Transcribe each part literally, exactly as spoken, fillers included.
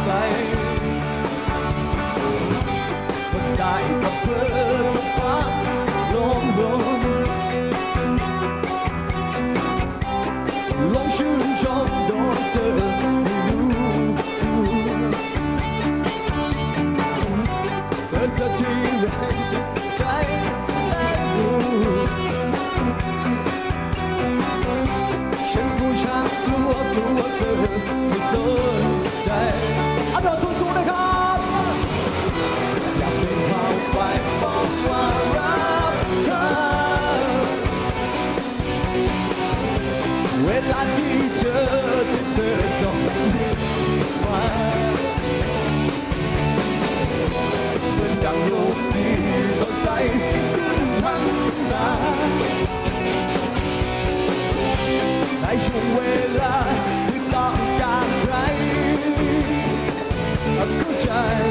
ไปคนได้กับเพื่อทุกความลมลมลงชื่นชมโดนเธอไม่รู้เกิดเธอที่แรงจะใจและรู้ฉันกูชักกลัวกลัวเธอไม่สนใจอันดับสูงๆนะครับอยากเป็นความฝันบอกว่ารักเธอเวลาที่เจอที่เธอส่งมาเหมือนดังโลกที่สดใสขึ้นทั้งตาในช่วงเวลาที่ต้องการใครเข้าใจ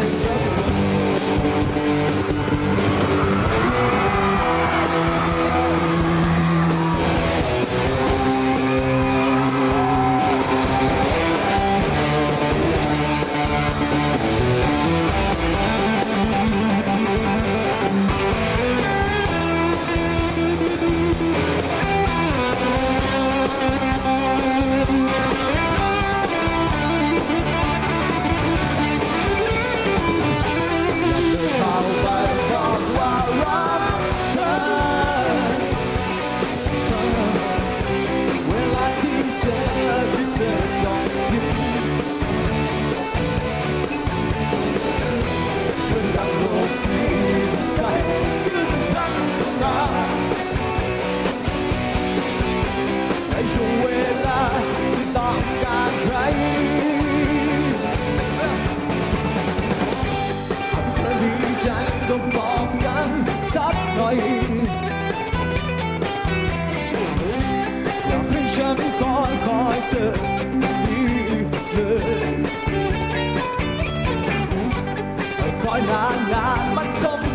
ต้องบอกกันสักหน่อยอยากให้ฉันคอยคอยเธอดีเลยคอยนานนานมันสม